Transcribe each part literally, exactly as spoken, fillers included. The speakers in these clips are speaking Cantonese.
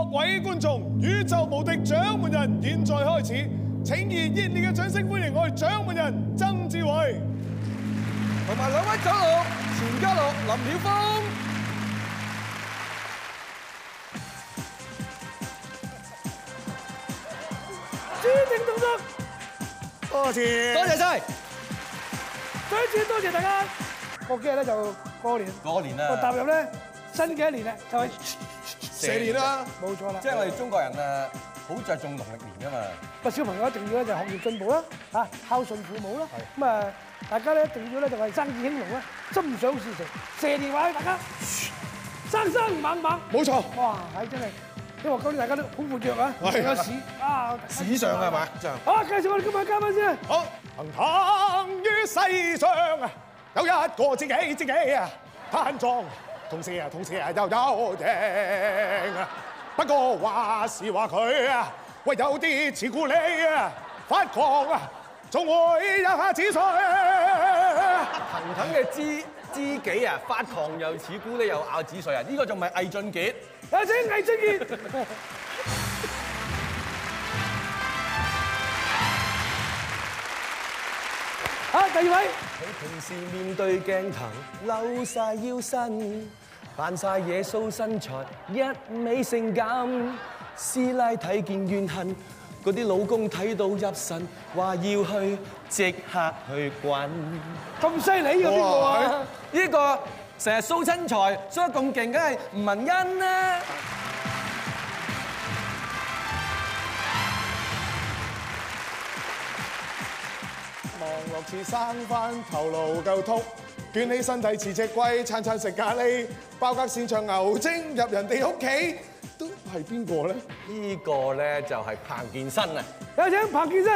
位觀眾，宇宙無敵獎門人現在開始，請以熱烈嘅掌聲歡迎我哋獎門人曾志偉， 同埋兩位走路錢嘉樂、林曉峰。 指定動作，多謝， 多謝晒， 再一次多謝大家。過幾日咧就過年， 過年啦， 我踏入咧新嘅一年咧就係蛇年啦， 冇錯啦。 即係我哋中國人誒好着重農曆年㗎嘛。 個小朋友一定要咧就學業進步啦，嚇孝順父母啦。咁啊，大家咧一定要咧就係生意興隆啦，心想事成。蛇年話大家生生猛猛，冇錯。哇，係真係，因為今年大家都好活躍啊，成個市啊， 史上係嘛？ 好，介紹我哋今日嘉賓先。好，行行於世上啊，有一個知己知己啊，攤裝同時啊同時啊又有型啊。不過話是話佢啊，喂有啲似咕喱啊，發狂啊，總會一下子碎。 騰騰嘅知知己啊，發狂又似咕喱又咬紙碎啊！呢個仲唔係魏俊傑？ 有請魏俊傑。好，第二位。 佢平時面對鏡頭扭晒腰身，扮晒耶穌身材，一味性感。師奶睇見怨恨，嗰啲老公睇到入神，話要去即刻去滾。 咁犀利嘅邊個啊？ 呢個成日 show 身材 show 得咁勁，梗係吳文欣啦。 望落似生番頭顱夠禿，捲起身體似隻龜，餐餐食咖喱，包格擅長牛精入人哋屋企，都係邊個咧？ 呢個咧就係彭健新啊！ 有請彭健新。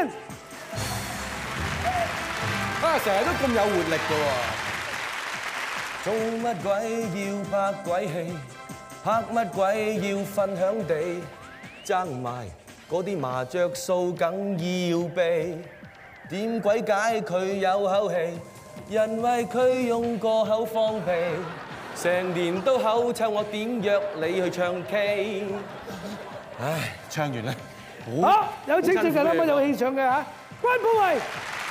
啊，成日都咁有活力嘅喎！做乜鬼要拍鬼戲？拍乜鬼要分享地？爭埋嗰啲麻雀數梗要避。點鬼解佢有口氣？因為佢用個口放屁，成年都口臭，我點約你去唱 K？ 唉，唱完啦。 好，有請最近啱啱有戲上嘅嚇，關寶慧。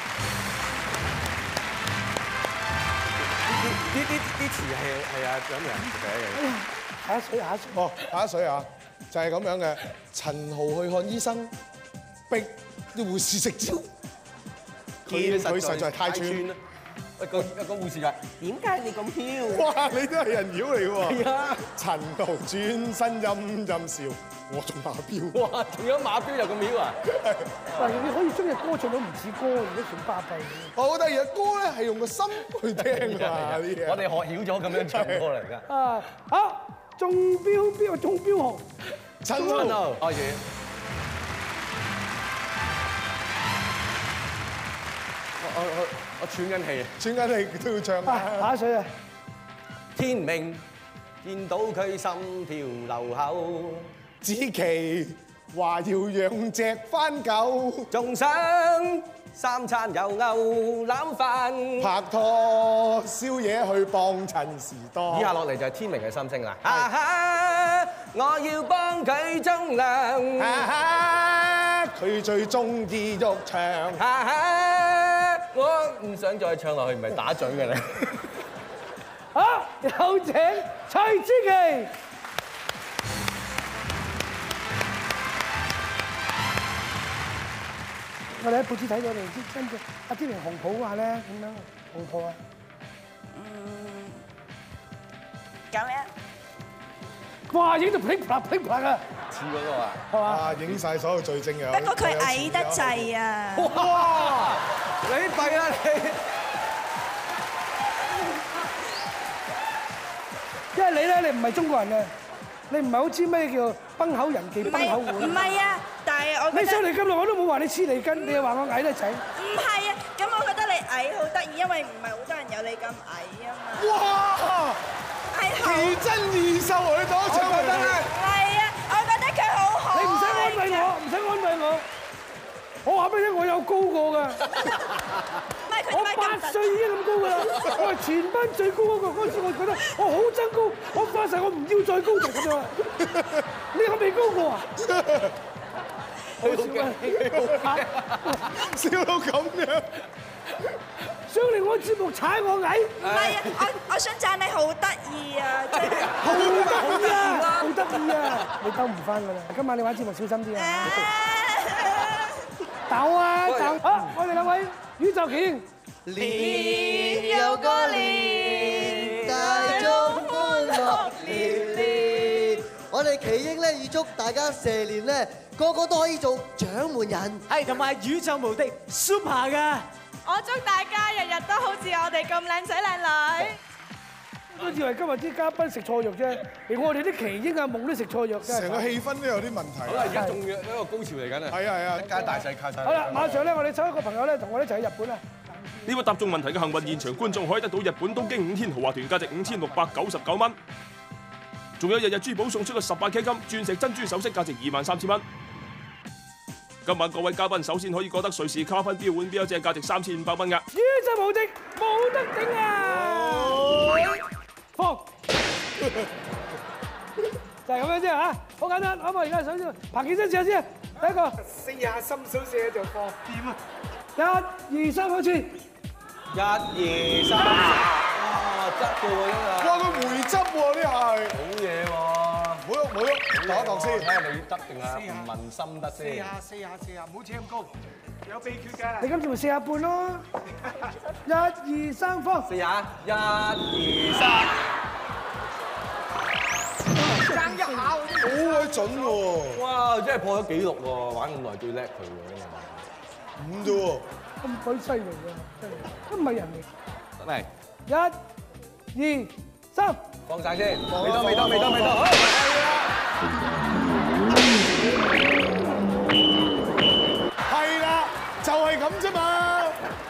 啲啲啲詞係係啊，咁樣寫嘅。 下一水下一水。哦，下一水啊，就係咁樣嘅。陳豪去看醫生，逼啲護士食蕉。見佢實在太串啦！ 喂，個個護士話：點解你咁囂？ 哇！你都係人妖嚟嘅喎。 係啊！ 陳豪轉身陰陰笑，我仲馬標。 哇！仲有馬標又咁囂啊！ 喂，你可以將隻歌唱到唔似歌，如果算巴閉。好得意嘅歌咧，係用個心去聽啊！呢嘢。 我哋學曉咗咁樣唱歌嚟㗎。啊！ 好，中標標中標紅，陳豪開始。我我我喘緊氣啊！ 喘緊氣都要唱啊！下一水啊！ 天明見到佢心跳漏口， 子琪話要養隻番狗， 仲想三餐有牛腩飯， 拍拖宵夜去幫襯士多。 以下落嚟就係天明嘅心聲啦！哈哈，我要幫佢沖涼， 哈哈，佢最中意喐場， 哈哈，我唔想再唱落去，唔係打嘴嘅咧。 好，有請蔡之琪。我哋喺報紙睇到你知，跟住阿天明紅袍話咧咁樣紅袍啊。 嗯，咁咧？ 哇！影到噼啪噼啪啊！ 似嗰個啊， 係嘛？啊！影曬所有罪證嘅。 不過佢矮得滯啊！ 哇！你弊啦你！ 因為你咧，你唔係中國人啊，你唔係好知咩叫崩口人忌崩口碗。 唔係啊，但係我覺得你上嚟咁耐，我都冇話你黐脷根，你又話我矮得滯。 唔係啊，咁我覺得你矮好得意，因為唔係好多人有你咁矮啊嘛。 哇！奇珍異獸去到唱就得啦。 係啊，我覺得佢好好。 你唔使安慰我，唔使安慰我。我話俾你聽，我有高過㗎。我八歲已經咁高㗎啦，我係全班最高嗰個。嗰時我覺得我好憎高， 我發誓我唔要再高就咁樣。你有未高過啊？好笑啊！ 笑到咁樣， 上嚟我節目踩我矮， 唔係啊，我我想讚你好得意啊，真係。 好得意啊！好得意啊！你兜唔翻㗎啦！今晚你玩節目小心啲啊！鬥啊鬥！好，我哋兩位宇宙奇英。 年又過年，大眾歡樂連連。我哋奇英咧預祝大家蛇年咧個個都可以做獎門人， 係同埋宇宙無敵 super 㗎。 我祝大家日日都好似我哋咁靚仔靚女。 都以為今日啲嘉賓食錯藥啫，連我哋啲奇英啊夢都食錯藥㗎。 成個氣氛都有啲問題。 好啦，而家仲有一個高潮嚟緊啊！ 係啊係啊， 一家大細卡晒。 好啦，馬上咧，我哋抽一個朋友咧，同我哋一齊去日本啊！ 呢位答中問題嘅幸運現場觀眾可以得到日本東京五天豪華團價值五千六百九十九蚊，仲有日日珠寶送出嘅十八 K 金鑽石珍珠首飾價值二萬三千蚊。今晚各位嘉賓首先可以獲得瑞士卡芬錶腕錶一隻價值三千五百蚊㗎。 宇宙無敵，冇得頂啊！放，就係咁樣啫嚇，好簡單。好唔好？而家首先爬起身試下先，第一個四下心數寫就放掂啊！ 一、二、三，開始。 一二三，哇，執嘅喎，真係。 哇！佢回執喎，呢下係。 好嘢喎！ 冇喐冇喐，打一檔先。 睇下你得定係吳文心得四先。 下四下四下，唔好扯咁高，有秘訣㗎。 你今次咪四下半咯。一、二、三，放。 四下，一二三。 爭一下好鬼準喎！ 哇！真係破咗紀錄喎，玩咁耐最叻佢喎，真係。 五啫喎。 咁鬼犀利㗎，真係都唔係人嚟。 得嚟， 一、二、三， 放晒先，未到未到未到未到，好。 係啦，就係咁啫嘛！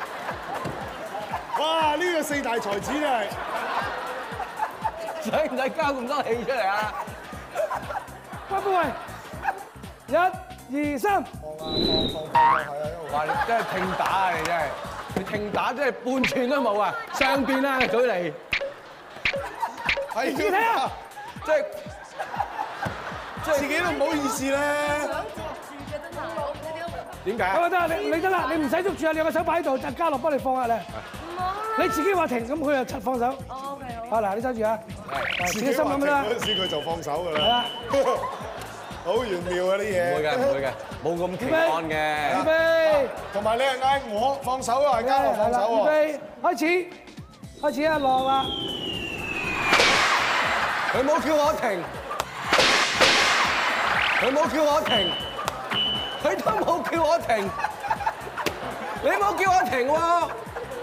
哇！呢個四大才子真係。 使唔使交咁多氣出嚟啊？ 喂喂喂，一、二、三， 放啊放放放啊，係啊， 哇！你真係聽打啊！你真係，你聽打真係半寸都冇啊！上邊啦，舉嚟， 係你睇下， 即係即係自己都唔好意思咧。 點解啊？ 好啊，得啦，你你得啦，你唔使捉住啊，你有個手擺喺度，就嘉樂幫你放下咧。你自己話停，咁佢就放手。哦，OK，好。啊嗱，你收住啊，自己心諗啦。 嗰陣時佢就放手㗎啦。 係啦， 好玄妙啊啲嘢。 唔會嘅，唔會嘅，冇咁奇案嘅。 預備， 同埋你係嗌我放手啊，係嘉樂放手預喎。 備，開始，開始啊，落啦。 佢冇叫我停，佢冇叫我停，佢都冇叫我停，你冇叫我停喎。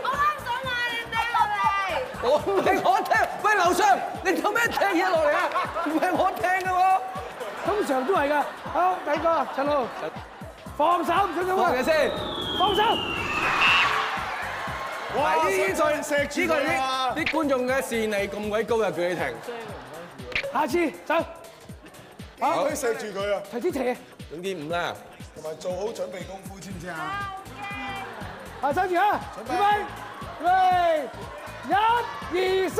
我唔係我聽，喂樓上，你做咩聽嘢落嚟啊？唔係我聽嘅喎， 通常都係㗎。好，第二個陳浩，放手唔准咁放嘅啊！ 先。 放手。 哇！ 呢呢個個石柱呢個佢啊！ 啲啲觀眾嘅視力咁鬼高啊，叫你停。 下次走。 好，可以錫住佢啊， 提子斜。 總之五啦。 同埋做好準備功夫，知唔知啊？ 啊，收住啊！預備，預備，一、二、三。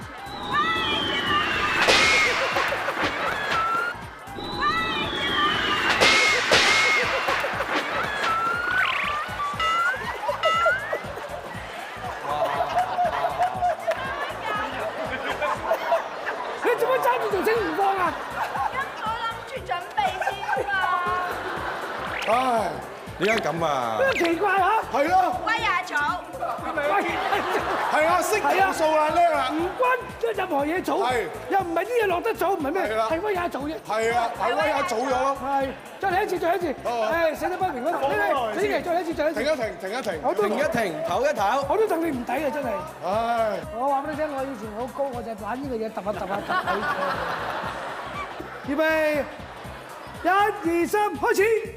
你做乜揸住條繩唔放啊？ 我諗住準備先嘛。 唉， 點解咁啊？ 咩奇怪嚇？ 係咯， 威亞草， 喂， 係啊，識計數啊，叻啊！ 唔關任何嘢做， 係又唔係啲嘢落得做，唔係咩？ 係啦係威亞做啫。 係啊，係威下早咗咯。 係，再嚟一次，再嚟一次。 好誒，死得不平嗰度，你嚟，你嚟，再嚟一次，再嚟一次。 停一停，停一停。 我都停一停，唞一唞。 我都戥你唔抵啊！真係。 唉， 我話俾你聽，我以前好高，我就係玩呢個嘢揼下揼下揼起。預備，一、二、三，開始。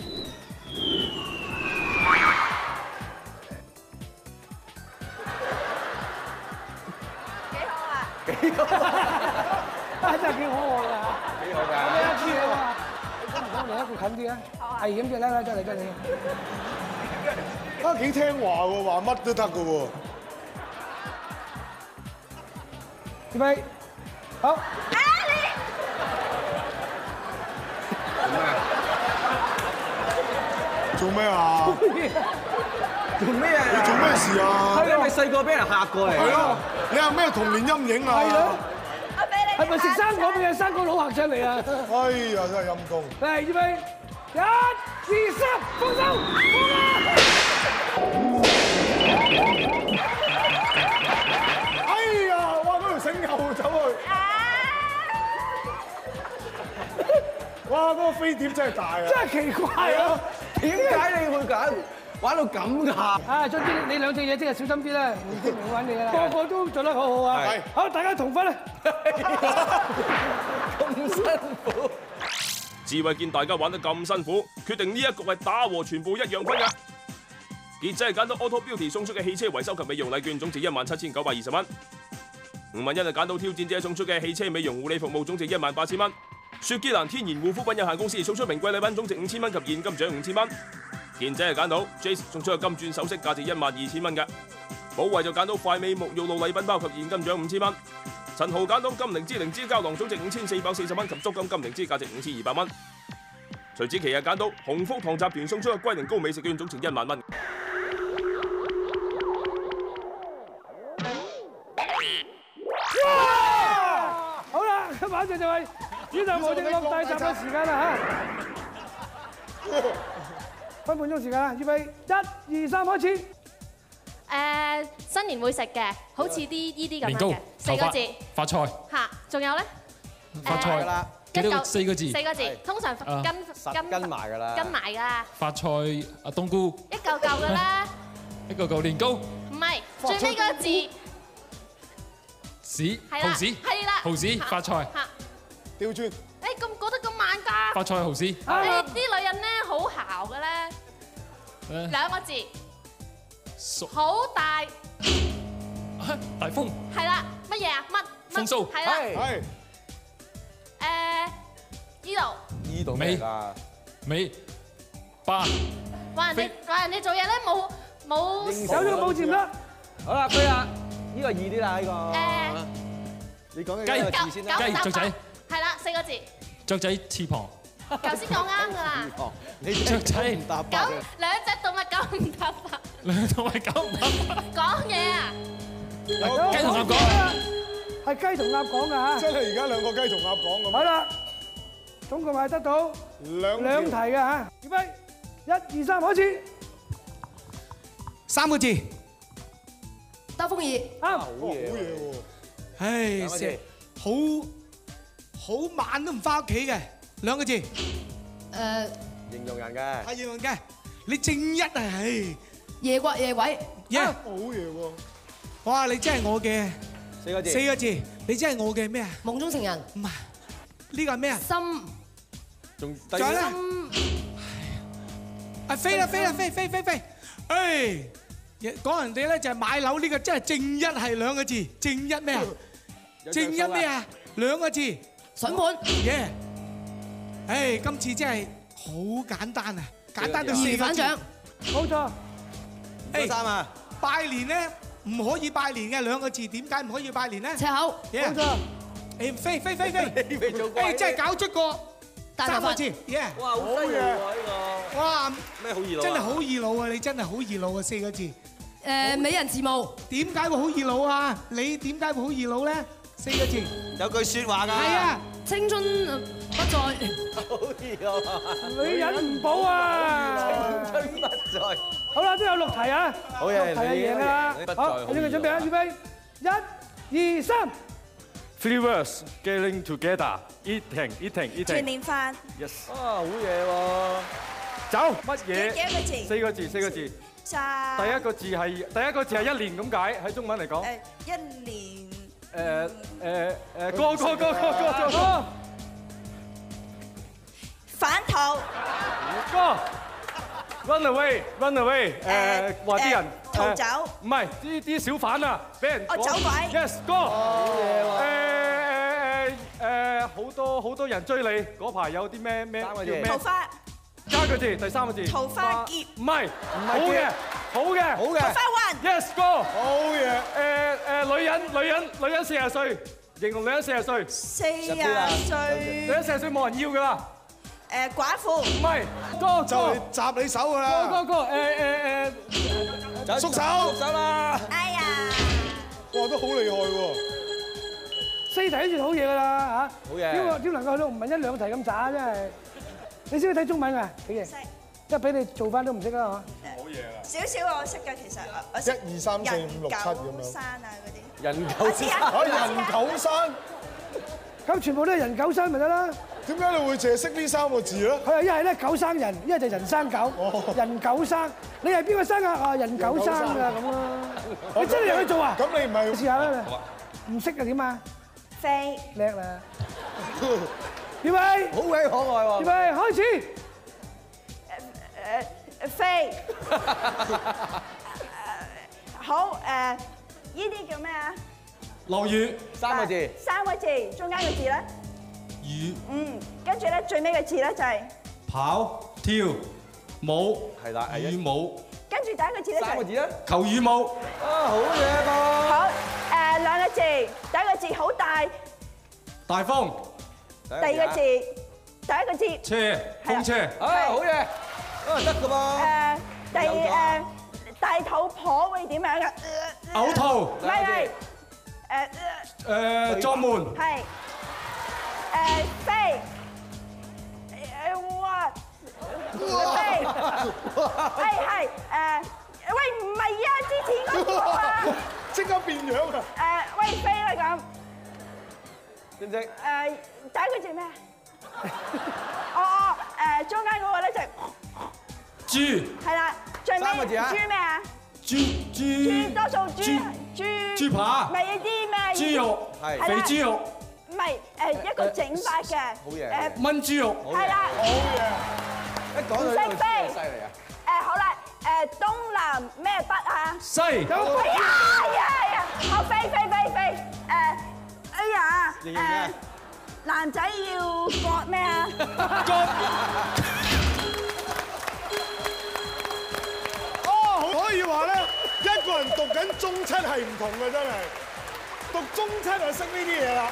幾好啊！ 啊，真係幾可愛㗎。 幾好㗎。 我哋一次啊嘛，我嚟一個近啲啊，危險嘅啦，真係真係。 啊幾聽話喎，話乜都得㗎喎。 預備， 好。 做咩啊？ 做咩啊？ 你做咩事啊？ 你係咪細個俾人嚇過嚟？ 係咯，你有咩童年陰影啊？ 係咯。 我俾你。 係咪食生果俾隻生果佬嚇出嚟啊？ 哎呀，真係陰公。 嚟，預備，一、二、三，放手，放啊！ 哎呀，哇！嗰條繩又走去。哇！嗰個飛碟真係大啊！ 真係奇怪啊！ 點解你會咁玩到咁㗎？ 啊，總之你兩隻嘢真係小心啲啦，唔知唔好玩你啦。個個都做得好好啊！ 係， 好，大家同分啦。 咁辛苦。 智慧見大家玩得咁辛苦，決定呢一局係打和，全部一樣分㗎。傑仔係揀到 Auto Beauty 送出嘅汽車維修及美容禮券，總值一萬七千九百二十蚊。吳文欣係揀到挑戰者送出嘅汽車美容護理服務，總值一萬八千蚊。雪肌蘭天然護膚品有限公司送出名貴禮品，總值五千蚊及現金獎五千蚊。健仔係揀到 Jace 送出嘅金鑽首飾，價值一萬二千蚊嘅。寶慧就揀到快美沐浴露禮品包及現金獎五千蚊。陳豪揀到金靈芝靈芝膠囊，總值五千四百四十蚊及足金金靈芝，價值五千二百蚊。徐子淇係揀到鴻福堂集團送出嘅龜苓膏美食券，總值一萬蚊。 好啦，馬上就係宇宙無敵六大集嘅時間啦嚇，分半鐘時間啦，預備一、二、三，開始。 誒，新年會食嘅，好似啲依啲咁樣年糕嘅，四個字。 發菜。 嚇，仲有咧？ 發菜啦。幾多個四個字？ 四個字，通常跟跟跟埋㗎啦。 跟埋㗎啦。 發菜啊，冬菇。 一嚿嚿㗎啦。 一嚿嚿年糕。 唔係，最尾嗰個字。 屎。 係啦。 蠔屎。 係啦。 蠔屎發菜。 嚇。 調轉。 誒咁覺得咁慢㗎？ 發菜蠔屎。 誒啲女人咧好姣嘅咧，兩個字。好大。 大風。 係啦，乜嘢啊？乜？ 風騷。 係啦。 係。 誒，依度。 依度咩㗎？ 尾。八。 話人哋話人哋做嘢咧冇冇。 有咗個冇字唔得。 好啦，飛啦，呢個易啲啦，呢個。 誒。 你講嘅呢個字先啦。 雞雀仔。 係啦，四個字。 雀仔翅膀。 頭先講啱㗎啦。 你雀仔唔答咁兩隻動物九唔搭八。 兩隻動物九唔搭八。 講嘢啊！ 雞同鴨講。 係雞同鴨講㗎嚇。 真係而家兩個雞同鴨講咁。 好啦，總共係得到兩兩題嘅嚇。預備，一、二、三，開始。 三個字。 兜風耳。 啱。 好嘢喎！ 唉，成好好晚都唔翻屋企嘅，兩個字。 誒。 形容人嘅。 係形容嘅，你正一啊，唉。 夜鬼夜鬼。 耶！ 好嘢喎！ 哇，你真係我嘅四個字。 四個字，你真係我嘅咩啊？ 夢中情人。 唔係，呢個係咩啊？ 心。 仲仲有咧？啊飛啦飛啦飛飛飛飛！唉，講人哋咧就係買樓呢個真係正一係兩個字，正一咩啊？正一咩啊？兩個字。 筍盤。 耶！唉，今次真係好簡單啊，簡單到四個字。 反掌。 冇錯。 誒，三啊！ 拜年咧唔可以拜年嘅兩個字，點解唔可以拜年咧？ 赤口。 冇錯。誒飛飛飛飛！誒真係搞出個三個字，耶！ 哇，好犀利喎呢個！ 哇， 咩好易老？ 真係好易老啊！你真係好易老啊！四個字。 誒，美人字母。 點解會好易老啊？你點解會好易老咧？四個字。 有句説話㗎。 係啊。 青春不再。 好易老啊！ 女人唔保啊！ 青春不再。 好啦，都有六題啊！ 好嘢， 六題係贏㗎啦！好，你哋準備啊！預備，一、二、三。 Three words getting together, eating, eating, eating。 團年飯。 Yes。 啊，好嘢喎！ 走乜嘢？ 幾多個字？ 四個字，四個字。 三。 第一個字係第一個字係一年咁解，喺中文嚟講。 誒，一年。 誒誒誒，個個個個個個。 反逃。 個。Run away, run away。誒，話啲人逃走。 唔係啲啲小販啊，俾人。 哦，走鬼。 Yes，哥。好嘢喎。誒誒誒，好多好多人追你，嗰排有啲咩咩叫咩？ 桃花。 加個字，第三個字。 桃花劫。 唔係，好嘅，好嘅，好嘅。 桃花運。 Yes，哥。 好嘢。 誒誒，女人女人女人四十歲， 形容女人四十歲。 四十歲。 女人四十歲冇人要㗎啦。 誒寡婦。 唔係，哥就嚟閘你手㗎啦。 哥哥哥，誒誒誒， 縮手。 縮手啦！ 哎呀！ 哇，都好厲害喎！ 四題都算好嘢㗎啦嚇。 好嘢。 點個點能夠去到唔係一兩題咁渣真係？你識唔識睇中文㗎？幾嘢？ 識。 即係俾你做翻都唔識啦嚇。 好嘢啦！ 少少我識㗎，其實我識。 一二三四五六七咁樣。 人狗山啊嗰啲。 人狗山。 啊！人狗山。 咁全部都係人狗生咪得啦？ 點解你會淨係識呢三個字咧？ 佢係一係咧狗生人，一係就人生狗。人狗生，你係邊個生啊？啊，人狗生㗎咁咯。你真係入去做啊？ 咁你唔係試下啦。唔識啊點啊？ 飛。 叻啦！預備。 好鬼可愛喎！ 預備開始。 誒誒飛。好誒，呢啲叫咩啊？ 落雨三個字。 三個字，中間個字咧？ 雨嗯，跟住咧最尾嘅字咧就係跑跳舞係啦， 羽舞。 跟住第一個字咧就係三個字啊！ 求羽舞。 啊，好嘢噃！ 好誒兩個字，第一個字好大， 大風。 第二個字第一個字車風車。 啊，好嘢！啊，得㗎噃。 誒第誒大肚婆會點樣嘅？ 嘔吐。 唔係係誒誒撞門。 係誒飛誒哇飛係係誒喂唔係啊，之前嗰個啊， 即刻變樣啊！ 誒喂飛啦咁。 識唔識？ 誒第一個字咩啊？哦哦誒中間嗰個咧就係豬。 係啦，最尾三個字啊豬咩啊？ 豬豬豬。 多數豬豬豬扒。 咪啲咩？ 豬肉。 係係啦肥豬肉。 唔係誒一個整法嘅。 好嘢誒炆豬肉。 係啦。 一講到呢個真係犀利啊！ 誒好啦，誒東南咩北啊？ 西。 係啊係啊係啊！好飛飛飛飛誒！哎呀誒男仔要割咩啊？ 割。 哦，可以話咧，一個人讀緊中七係唔同嘅，真係讀中七就識呢啲嘢啦。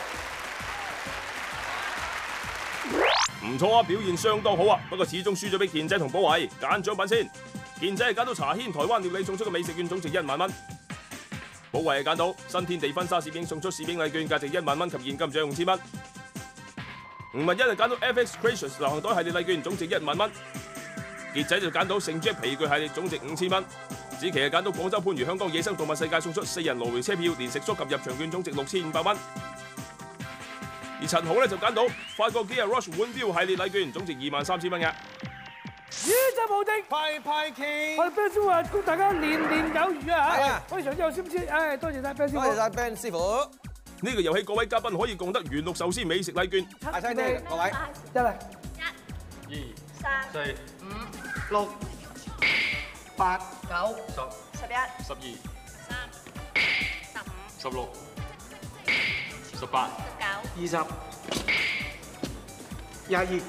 唔錯啊，表現相當好啊，不過始終輸咗俾健仔同寶慧。揀獎品先，健仔係揀到茶軒台灣料理送出嘅美食券總值一萬蚊，寶慧係揀到新天地婚紗攝影送出攝影禮券價值一萬蚊及現金獎五千蚊。吳文一係揀到 F X Creations 流行袋系列禮券總值一萬蚊，傑仔就揀到聖 Jack 皮具系列總值五千蚊。子琪係揀到廣州番禺香港野生動物世界送出四人來回車票，連食宿及入場券總值六千五百蚊。而陳豪咧就揀到法國 Gear Rush 腕錶系列禮券，總值二萬三千蚊嘅。 宇宙無敵， 派派 K， 我哋 Ben 師傅話祝大家年年有餘啊！ 係啊， 非常之有心思，誒多謝晒 Ben 師傅。 多謝晒 Ben 師傅。 呢個遊戲各位嘉賓可以共得元綠壽司美食禮券。 大聲啲，各位。 一嚟。 二三四五六八九十十一十二三十五十六十八十九二十廿二。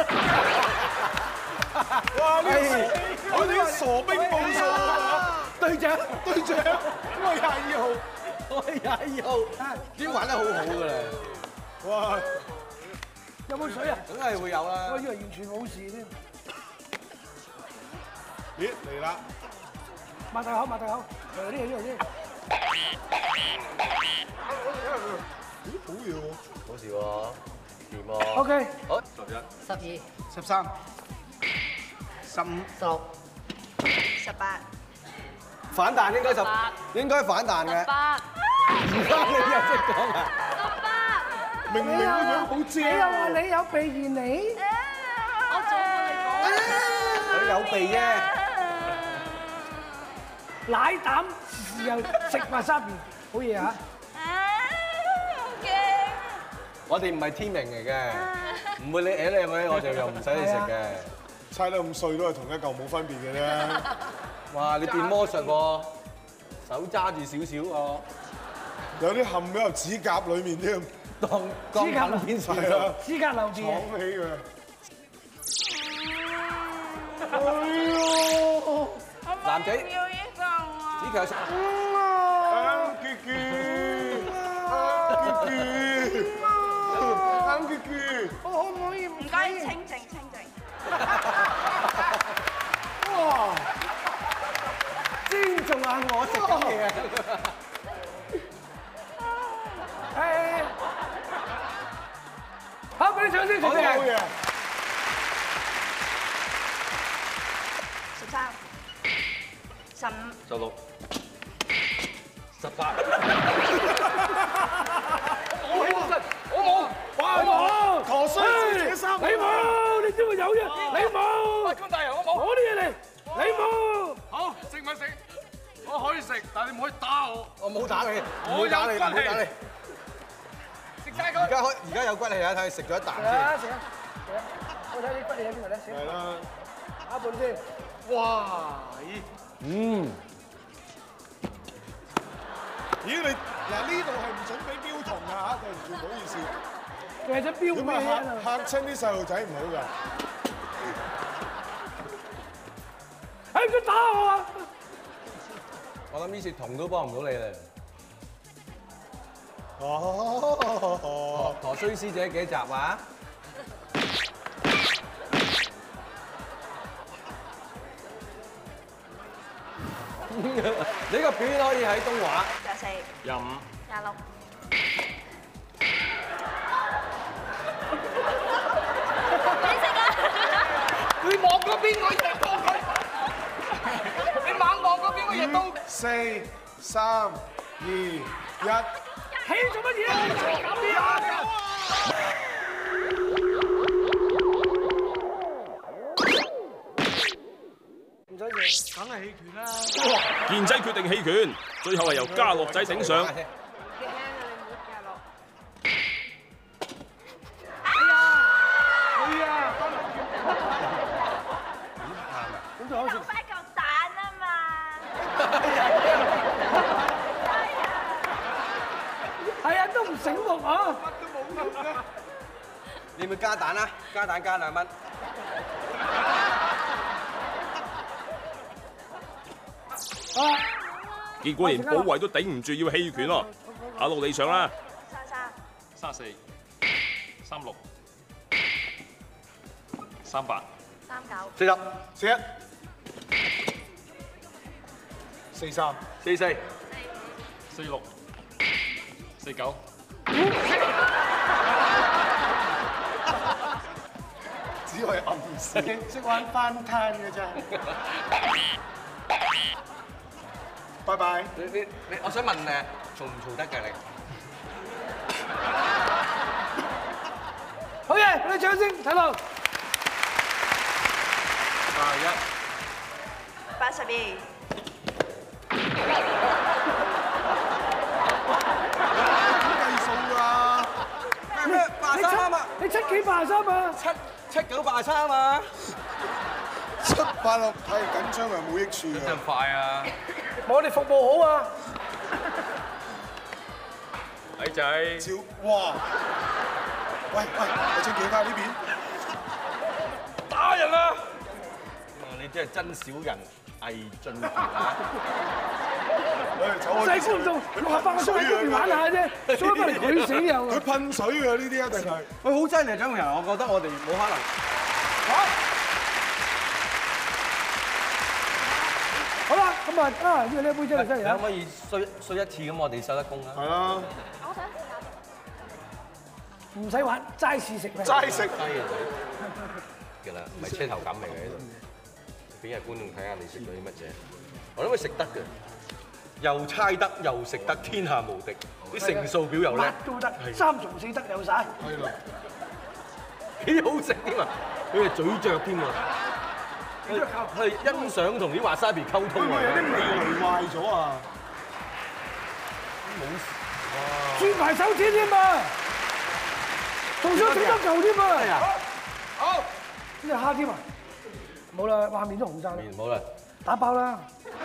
哇！呢個我哋啲傻兵報數啊！ 隊長， 隊長，我廿二號。 我廿二號，已經玩得好好㗎啦。 哇！ 有冇水啊？ 梗係會有啦。 我以為完全冇事添。 咦嚟啦！ 擘大口，擘大口，嚟呢度呢度先。 咦好嘢喎！ 冇事喎，掂喎。 OK。 好。 十一十三、十五、 十六十八反彈應該十，應該反彈嘅。 八而家你又識講啊？ 八， 明明個樣好正。 你又話你有鼻炎你？ 我早過你講。 佢有鼻啫。 奶膽又食埋沙邊，好嘢嚇！ 我哋唔係天命嚟嘅，唔會你誒你去，我哋又唔使你食嘅。 猜得咁碎都係同一嚿冇分別嘅啫。 哇！你變魔術喎，手揸住少少喎， 有啲冚咗入指甲裡面添， 當鋼品片算係啊， 指甲流鼻啊！ 闖起佢。哎呦！ 男仔， 要呢個啊！ 子強食。 啊，傑傑，啊傑傑。 住。 我可唔可以唔該，清靜清靜。 哇！尊重下我食緊嘢啊！ 係。好，俾你掌聲，小姐。 十三、十五、 十六、十八。 我冇，我冇，我冇。 陀衰師姐三， 你冇，你知我有啫，你冇。 法官大人，我冇。 我啲嘢嚟，你冇。 好，食咪食，我可以食，但係你唔可以打我。 我冇打你，唔我有會打你，唔骨氣會打你。 食晒佢。 而家開，而家有骨氣啊！睇佢食咗一啖食啊先。 食啊食啊！我睇啲骨氣喺邊度咧？食。 係啦。 打一半先。 哇！咦？ 嗯。 咦你嗱呢度係唔準俾標童㗎嚇，對唔住，唔好意思。 為咗標咁咩啊嚇嚇親啲細路仔唔好㗎。 哎，佢打我啊！ 我諗呢次銅都幫唔到你啦。 哦。 陀衰師姐幾集啊？你個表演可以喺東華。 廿四、 廿五、 廿六。你食啊！ 你望嗰邊，我亦到佢。你猛望嗰邊，我亦到。 四、三、二、一。 起做乜嘢啊？搞啲啊！唔使謝， 梗係棄權啦。 健仔決定棄權，最後係由家樂仔頂上。 幾靚啊！你唔好嫁落。 係啊。 咁就好食。 留翻嚿蛋啊嘛！ 係啊，都唔醒目啊！ 你咪加蛋啦，加蛋加兩蚊。 結果連保衞都頂唔住要棄權咯。阿陸你上啦。 三三。 三四、三六、三八、 三九。 四十、 四一、四三、 四四、 四六、四九。 只係暗示，識玩翻攤嘅啫。拜拜。 你你你，我想問誒，嘈唔嘈得㗎你？ 好嘢，俾你掌聲，睇路。 八一。 八十二。 計數啊！ 咩？八三啊嘛？ 你七幾八三啊？ 七七九八三啊嘛？ 七八六太緊張係冇益處嘅。 真快啊！ 我哋服務好啊！ 仔仔。 照哇！喂喂，我請企翻呢邊。 打人啊！你真係真小人，魏俊傑啊！ 細觀眾六十八個鐘喺出邊玩下啫，做乜翻嚟佢死又？ 佢噴水㗎呢啲一定係。 佢好真嚟，獎門人，我覺得我哋冇可能。 好啦，咁啊啊，呢個呢杯真係犀利啊！ 你可唔可以衰衰一次咁，我哋收得工啊？ 係啊。 我想試下。 唔使玩，齋試食咩？ 齋食。 齋嘅㗎啦，唔係車頭減嚟嘅呢度。俾人觀眾睇下你食咗啲乜嘢，我諗佢食得嘅，又猜得又食得，天下無敵，啲乘數表又叻， 乜都得，三從四德有晒。 係啦。 幾好食添啊！佢係嘴嚼添啊！佢係欣賞同啲華沙比溝通啊！ 有啲味蕾壞咗啊！ 冇事。 轉埋手指添啊！仲想食得嚿添啊！ 好。 呢隻蝦添啊！冇啦，畫面都紅晒啦。 冇啦， 打包啦！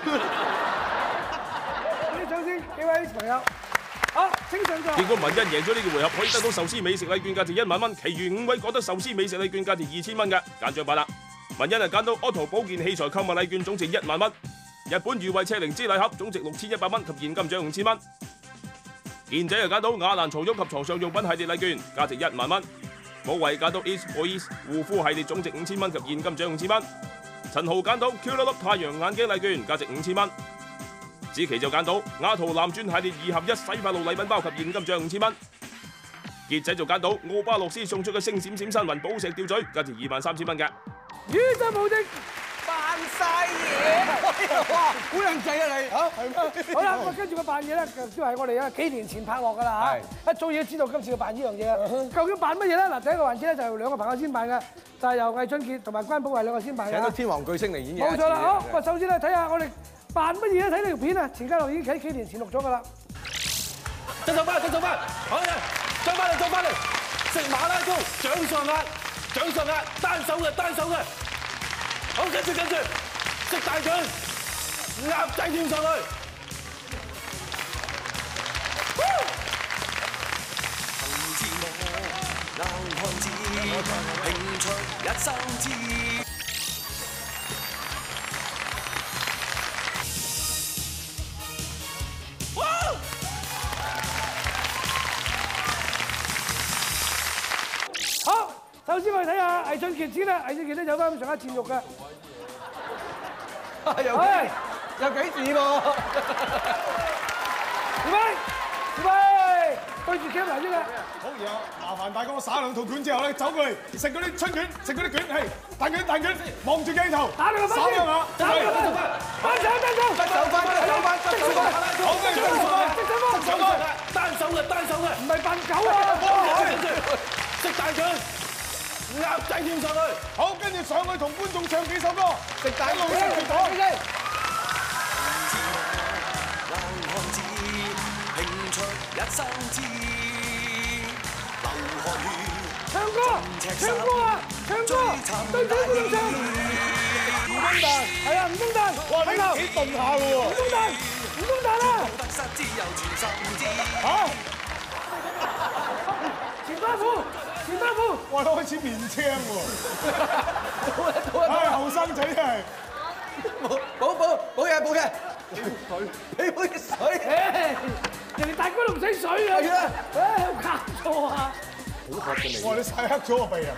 俾啲掌聲，幾位朋友。好，請上座。 結果文欣贏咗呢個回合，可以得到壽司美食禮券價值一萬蚊，其餘五位覺得壽司美食禮券價值二千蚊嘅揀獎品啦。文欣係揀到 Otto 保健器材購物禮券總值一萬蚊，日本御惠赤靈芝禮盒總值六千一百蚊及現金獎五千蚊。健仔又揀到雅蘭曹郁及床上用品系列禮券價值一萬蚊。 武衛揀到 East Boys 護膚系列總值五千蚊及現金獎五千蚊。陳豪揀到 Q 粒粒太陽眼鏡禮券價值五千蚊。子琪就揀到雅圖藍鑽系列二合一洗髮露禮品包及現金獎五千蚊。傑仔就揀到奧巴洛斯送出嘅星閃閃山雲寶石吊墜，價值二萬三千蚊嘅。 宇宙無敵， 扮晒嘢，哇！好靚仔啊你嚇，係咩？ 好啦，咁跟住個扮嘢咧，都係我哋啊幾年前拍落㗎啦嚇，一早已經知道今次要扮呢樣嘢啊。究竟扮乜嘢咧？嗱，第一個環節咧就由兩個朋友先扮嘅，就係由魏俊傑同埋關寶慧兩個先扮嘅。 請到天王巨星嚟演嘢。 冇錯啦，好，咁啊首先咧睇下我哋扮乜嘢咧？睇呢條片啊，錢嘉樂已經喺幾年前錄咗㗎啦。 跟手翻，跟手翻，好嘅，再翻嚟，再翻嚟，食馬拉糕，掌上壓，掌上壓，單手嘅，單手嘅。好，跟住跟住，食大掌，鴨仔跳上去。 好，首先我哋睇下魏俊傑先啦，魏俊傑咧有翻咁上下戰肉嘅。 有幾有幾字喎？ 準備，準備，對住 camera 先啦。 好，然後麻煩大哥耍兩套卷之後咧，走過嚟食嗰啲春卷，食嗰啲卷，係彈卷彈卷，望住鏡頭， 打兩個分先，打兩個分，單手單手， 得手翻，得手翻，得手翻， 好嘅，得手翻，得手翻， 單手嘅，單手嘅， 唔係扮狗啊！ 跟住食大掌，鴨仔跳上去， 好，跟住上去同觀眾唱幾首歌，食大路食住講。 唱歌，唱歌啊，唱歌，對住觀眾唱。吳東彈，係啊，吳東彈，哇，你幾動下喎？吳東彈，吳東彈啦！ 嚇！ 錢巴虎，錢巴虎， 哇，開始面青喎！唉，後生仔真係。 冇冇冇冇嘢冇嘢，俾杯水， 人哋大哥都唔使水啊！係啊，唉，有搞錯啊！ 好渴嘅味。哇！你曬黑咗個鼻啊！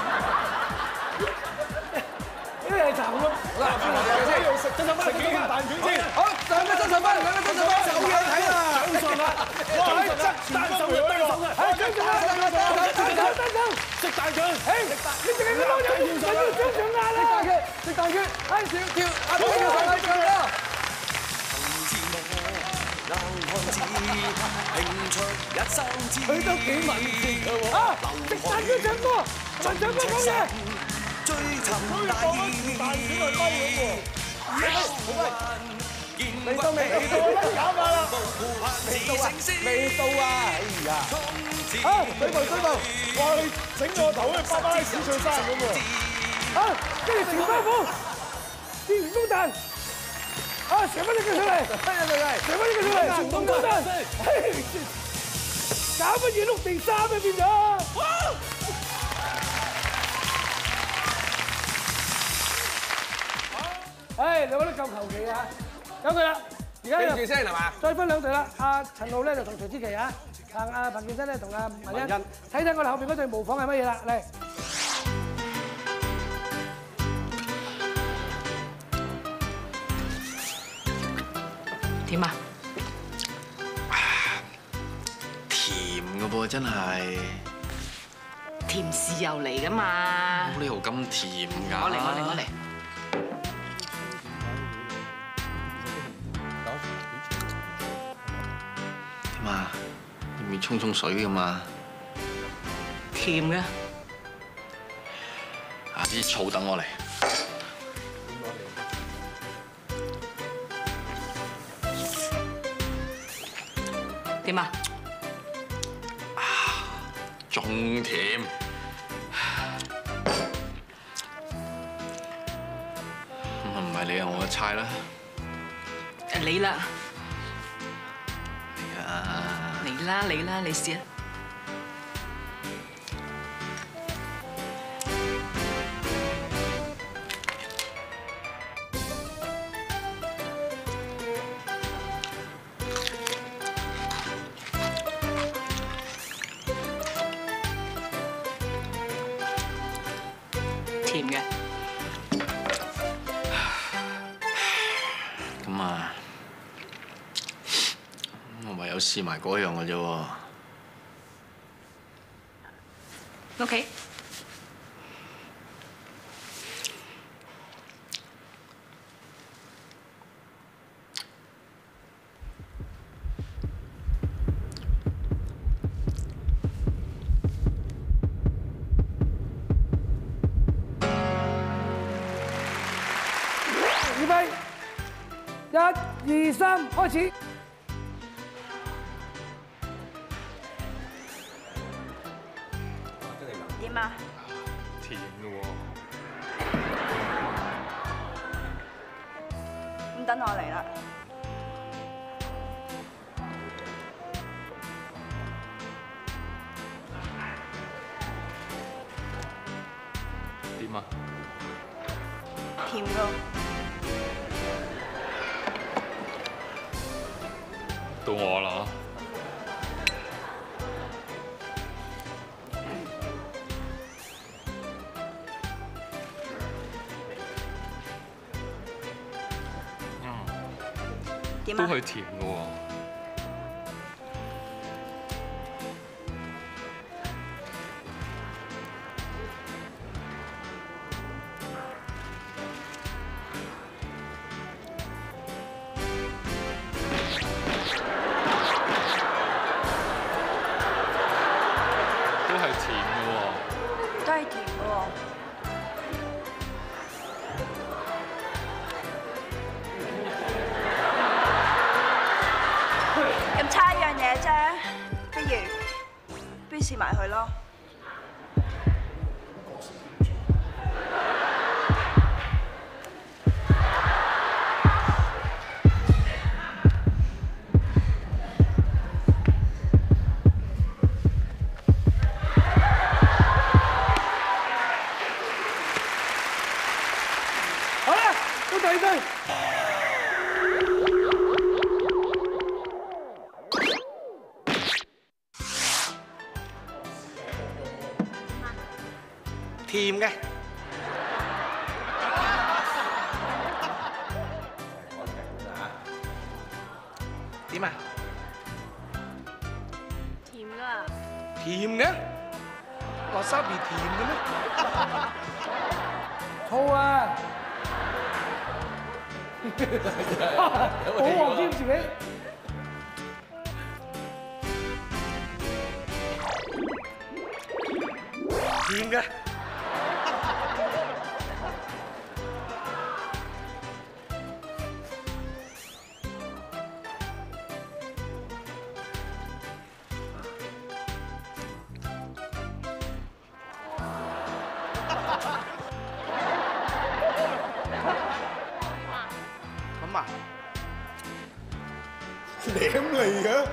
呢個係慘咯。 嗱，食真手翻，食幾件蛋卷先。好，兩個真手翻，兩個真手翻，有嘢睇啊！掌上壓，哇！單手嘅，單手嘅，係掌上壓，單手，單手，食大掌，誒，你淨係咁樣有冇想要掌上壓啊？食大拳，係跳跳，阿跳跳上去跳啦！佢都幾敏捷嘅喎。啊！食大拳唱歌，唱唱歌講嘢。追尋大義，未到未到，搞嘛啦！未到啊！未到啊！哎呀！啊！水步水步， 哇！你整個頭好似巴巴拉史翠珊咁喎！ 啊！跟住前包虎，啲員工彈，啊！成翻隻腳上嚟，成翻隻腳上嚟，員工彈，搞乜嘢碌地三啊變咗！唉，兩個都夠求其啊！有佢啦，而家跟住聲係嘛？ 再分兩隊啦。阿陳浩咧就同徐子淇啊，阿阿彭健新咧同阿文欣，睇睇我哋後邊嗰隊模仿係乜嘢啦，嚟。 點啊？甜嘅噃，真係。甜豉油嚟噶嘛？冇理由咁甜㗎。我嚟，我嚟，我嚟。點啊？要唔要沖沖水㗎嘛？甜嘅。啊！啲醋等我嚟。點啊？啊，仲甜。咁啊唔係你啊，我嘅猜啦。你啦。係啊。你啦，你啦，你試啊。 甜嘅。咁啊，我唯有試埋嗰樣嘅啫喎。 OK。 預備，一、二、三，開始。 點啊？ 甜嘅喎。 咁等我嚟啦。 點啊？ 甜㗎。 到我啦。 點啊？ 都係甜嘅喎。都係甜嘅喎。 都係甜嘅喎。咁差一樣嘢啫，不如不如試埋佢咯。 好啦，到第二隊。 甜嘅。點啊？ 甜㗎。 甜嘅？wasabi甜嘅咩？ 醋啊！好黃添自己。 甜嘅。咁啊？ 舐嚟嘅。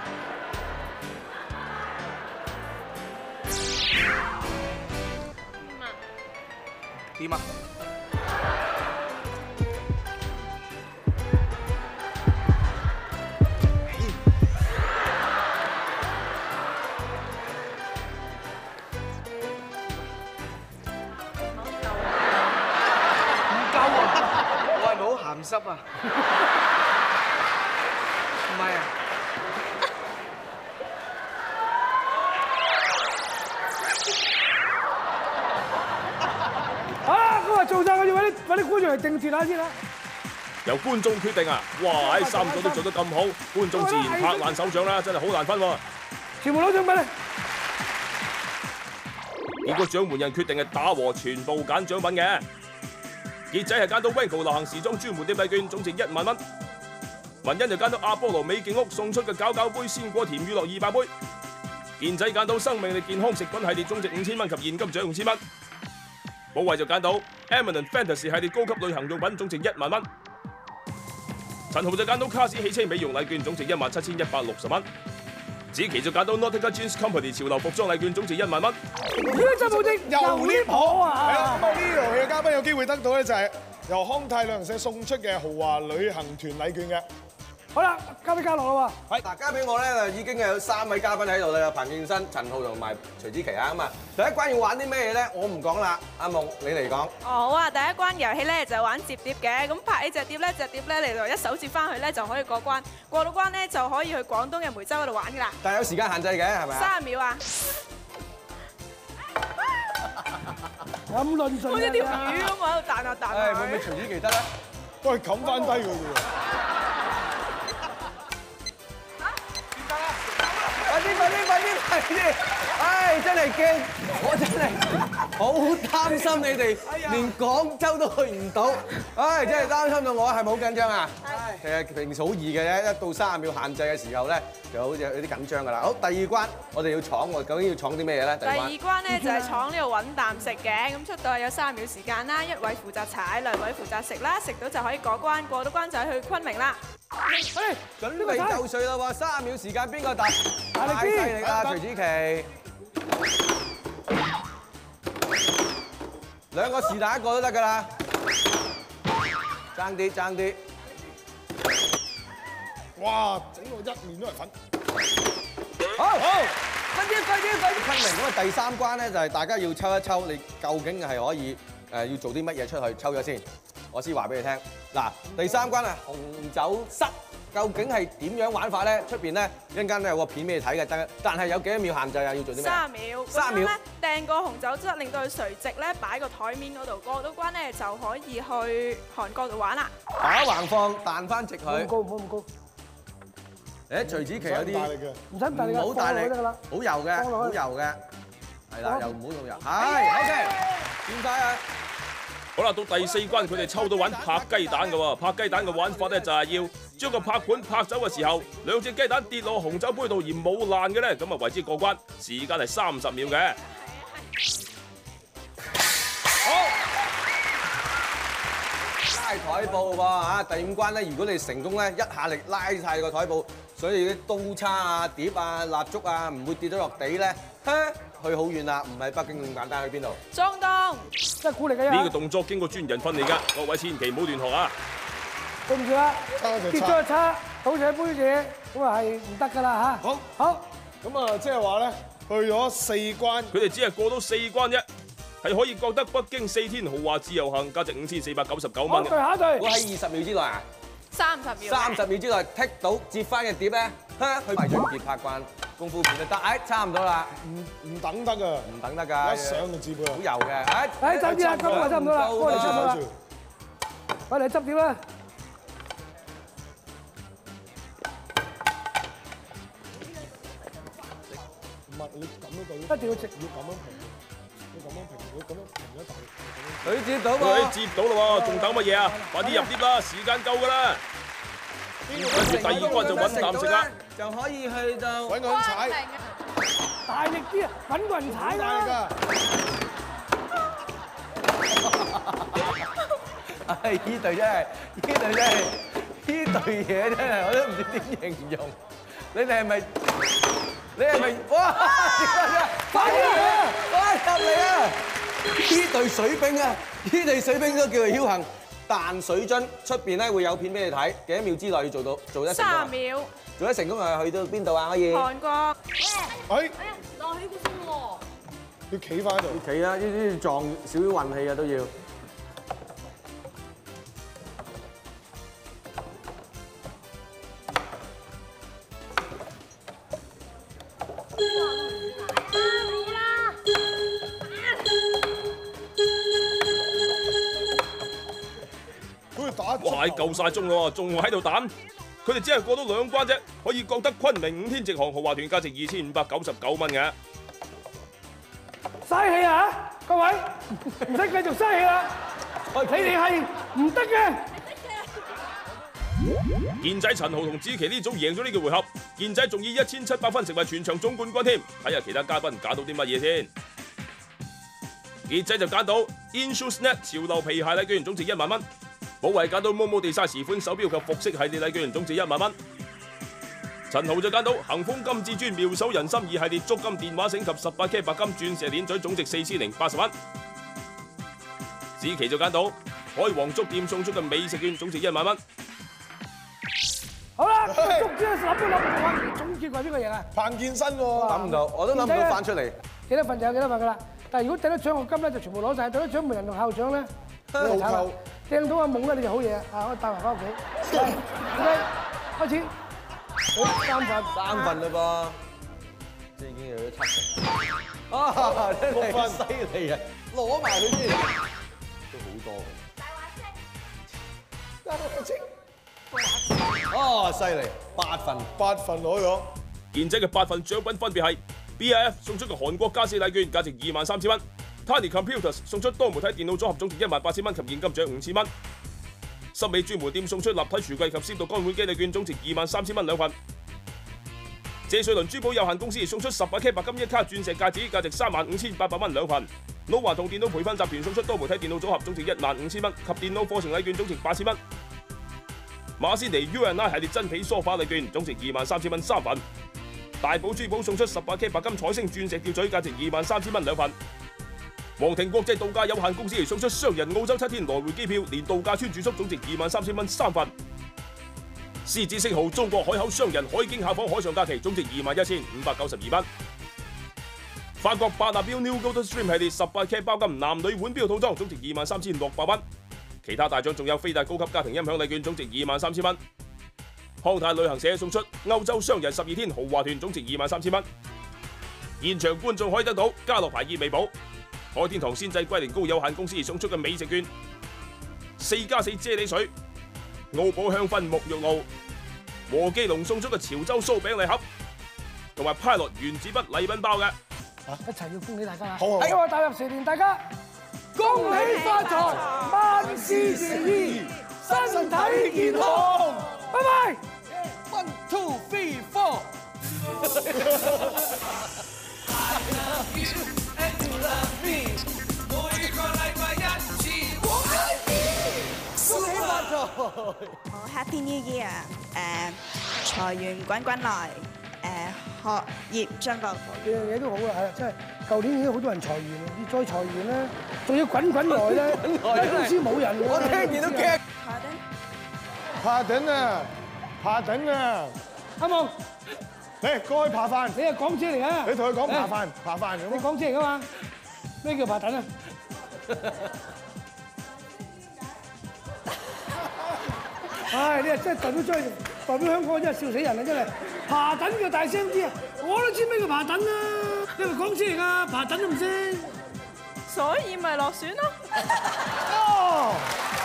點啊？鹹濕啊？唔係啊？ 好啦，咁啊做晒，我要揾啲揾啲觀眾嚟定住下先啦。 由觀眾決定啊！哇！喺三組都做得咁好，觀眾自然拍爛手掌啦，真係好難分喎。 全部攞獎品啊！ 結果獎門人決定係打和，全部揀獎品嘅。傑仔係揀到 Wanko 流行時裝專門店禮券，總值一萬蚊。文欣就揀到阿波羅美景屋送出嘅攪攪杯鮮果甜乳酪二百杯。健仔揀到生命力健康食品系列，總值五千蚊及現金獎用千蚊。寶慧就揀到 Eminent Fantasy 系列高級旅行用品，總值一萬蚊。陳豪就揀到卡士汽車美容禮券，總值一萬七千一百六十蚊。子琪就揀到 Nautica Jeans Company 潮流服裝禮券，總值一萬蚊。 呢個就冇證， 又呢鋪啊！ 係啦，咁啊呢度嘅嘉賓有機會得到咧，就係由康泰旅行社送出嘅豪華旅行團禮券嘅。 好啦，交俾嘉樂啦喎。係嗱，交俾我咧就已經有三位嘉賓喺度啦，有彭健新、陳浩同埋徐子淇啊。咁啊，第一關要玩啲咩嘢咧？我唔講啦，阿夢你嚟講。 哦，好啊，第一關遊戲咧就玩摺碟嘅，咁拍起隻碟咧，隻碟咧你就一手摺翻去咧就可以過關，過到關咧就可以去廣東嘅梅州嗰度玩噶啦。 但係有時間限制嘅，係咪啊？ 三十秒啊！ 咁論盡好似條魚咁喺度彈下彈下。 誒，會唔會徐子淇得咧？ 都係冚翻低佢嘅喎。 快啲快啲快啲快啲！唉，真係驚，我真係好擔心你哋，連廣州都去唔到。唉，真係擔心到我，係咪好緊張啊？其實平時好易嘅啫，一到三十秒限制嘅時候咧，就好似有啲緊張㗎啦。好，第二關我哋要闖喎，究竟要闖啲咩嘢咧？ 第二關咧就係闖呢度揾啖食嘅，咁出到去有三十秒時間啦，一位負責踩，兩位負責食啦，食到就可以過關，過到關就去昆明啦。 喂，準備就緒啦喎，三十秒時間邊個答？太犀利啦，徐子淇！兩個是但一個都得㗎啦，爭啲爭啲。 哇！整到一面都係粉。 好，好，快啲快啲快啲！昆明咁啊，第三關咧就係大家要抽一抽，你究竟係可以誒要做啲乜嘢出去？抽咗先，我先話俾你聽。嗱，第三關係紅酒塞，究竟係點樣玩法咧？出邊咧一陣間咧有個片俾你睇嘅，但但係有幾多秒限制啊？要做啲咩？ 三秒。 三秒。 掟個紅酒汁，令到佢垂直咧擺個台面嗰度，過到關咧就可以去韓國度玩啦。 打橫放，彈翻直佢。 唔好咁高，唔好咁高。 誒，徐子淇有啲唔使咁大力㗎， 唔好大力， 得㗎啦。 好油嘅，好油嘅，係啦，又唔好咁油。係，OK，掂晒啊！ 好啦，到第四關佢哋抽到玩拍雞蛋嘅喎，拍雞蛋嘅玩法咧就係要將個拍盤拍走嘅時候，兩隻雞蛋跌落紅酒杯度而冇爛嘅咧，咁啊為之過關，時間係三十秒嘅。 好，拉台布喎嚇，第五關咧，如果你成功咧，一下力拉晒個台布，所以啲刀叉啊、碟啊、蠟燭啊，唔會跌咗落地咧，去好遠啦，唔係北京咁簡單，去邊度？ 中東， 真係鼓勵嘅。 呢個動作經過專人訓練㗎，各位千祈唔好亂學啊！ 對唔住啦，跌咗個叉，倒瀉杯嘢，咁啊係唔得㗎啦嚇。 好， 好， 咁啊即係話咧，去咗四關， 佢哋只係過到四關啫，係可以覺得北京四天豪華自由行價值五千四百九十九蚊嘅。 下一隊， 我喺二十秒之內啊！ 三十秒。 三十秒之內剔到接翻嘅碟咧，去埋張碟拍關。功夫片就得，誒差唔多啦， 唔唔等得㗎， 唔等得㗎， 一上就接㗎， 好油嘅，誒誒走啲啦，今日差唔多啦，過嚟差唔多啦，快嚟執碟啦！ 唔係你咁樣對， 一定要直， 要咁樣平，要咁樣平，要咁樣平一大， 佢接到喎， 佢接到啦喎，仲等乜嘢啊？快啲入碟啦，時間夠㗎啦！跟住第二關就揾啖食啦。 就可以去到揾個人踩， 大力啲啊！揾個人踩啦！ 唉，呢隊真係，呢隊真係，呢隊嘢真係，我都唔知點形容。你哋係咪？你係咪？哇！快啲啊！快入嚟啊！呢隊水兵啊，呢隊水兵都叫做僥倖。彈水樽出邊咧會有片俾你睇，幾多秒之內要做到做得成功？ 三秒。 做得成功係去到邊度啊？可以？ 韓國。 哎， 落起個風喎。 要企翻喺度。 要企啊！呢啲撞少少運氣啊都要。 哇！夠晒鐘咯，仲喺度彈。佢哋只係過到兩關啫，可以覺得昆明五天直航豪華團價值二千五百九十九蚊嘅。 嘥氣啊！各位，唔使繼續嘥氣啦，你哋係唔得嘅。 健仔陳豪同子淇呢組贏咗呢個回合，健仔仲以一千七百分成為全場總冠軍添。睇下其他嘉賓揀到啲乜嘢先。健仔就揀到 Insurenet 潮流皮鞋禮券總值一萬蚊。保衛揀到 Momo Design 款手錶及服飾系列禮券總值一萬蚊。陳豪就揀到恒豐金至尊妙手仁心二系列足金電話繩及十八 K 白金鑽石鏈嘴總值四千零八十蚊。子淇就揀到海皇粥店送出嘅美食券總值一萬蚊。 好啦， 即係諗都諗唔到，總結係邊個贏啊？ 彭健新喎， 諗唔到，我都諗唔到翻出嚟。 幾多份就有幾多份㗎啦。但係如果掟得獎學金咧，就全部攞曬；掟得獎門人同校長咧，你就慘啦。掟到阿夢咧，你就好嘢啊！可以帶埋翻屋企。嚟，開始。三份， 三份嘞噃，即係已經有咗七成。啊，真係犀利啊！攞埋佢先，都好多嘅。大話清，哦，犀利，八份， 八份攞咗。 健仔嘅八份獎品分別係 B I F 送出個韓國家私禮券，價值二萬三千蚊 ；Tiny Computers 送出多媒體電腦組合總值一萬八千蚊及現金獎五千蚊；森美專門店送出立體櫥櫃及鮮度乾碗機禮券總值二萬三千蚊兩份；謝瑞麟珠寶有限公司送出十八 K 白金一卡鑽石戒指，價值三萬五千八百蚊兩份；老華同電腦培訓集團送出多媒體電腦組合總值一萬五千蚊及電腦課程禮券總值八千蚊；馬仙尼 U and I 系列真皮梳化禮券總值二萬三千蚊三份。大寶珠寶送出十八 K 白金彩星鑽石吊墜，價值二萬三千蚊兩份。皇庭國際度假有限公司送出雙人澳洲七天來回機票，連度假村住宿總值二萬三千蚊三份。獅子星號中國海口雙人海景下訪海上假期總值二萬一千五百九十二蚊。法國百達繆 New Golden Stream 系列十八 K 包金男女腕錶套裝總值二萬三千六百蚊。其他大獎仲有飛達高級家庭音響禮券總值二萬三千蚊。康泰旅行社送出歐洲雙人十二天豪華團總值二萬三千蚊。現場觀眾可以得到家樂牌意味寶、海天堂鮮製龜苓膏有限公司送出嘅美食券、四加四啫喱水、澳寶香薰沐浴露、和記龍送出嘅潮州酥餅禮盒，同埋派樂原子筆禮品包嘅。 一齊要恭喜大家啦！ 好， 喺我踏入蛇年，大家恭喜發財，萬事如意，身體健康。拜拜。 One two three four。 好 Happy New Year！ 誒，財源滾滾來，誒，學業進步。 樣樣嘢都好啦，係啊，真係舊年已經好多人裁員，要再裁員咧，仲要滾滾來咧，間公司冇人喎。 我聽見都驚。 爬頂啊！爬頂啊！ 阿夢， 嚟過去爬飯。 你係港姐嚟啊！ 你同佢講爬飯，爬飯咁。 你港姐嚟噶嘛？咩叫爬頂啊？唉，你係真係代表咗代表香港，真係笑死人啦！真係爬躉叫大聲啲啊！我都知咩叫爬躉啦！你係港姐嚟㗎，爬躉都唔識， 所以咪落選咯。 哦。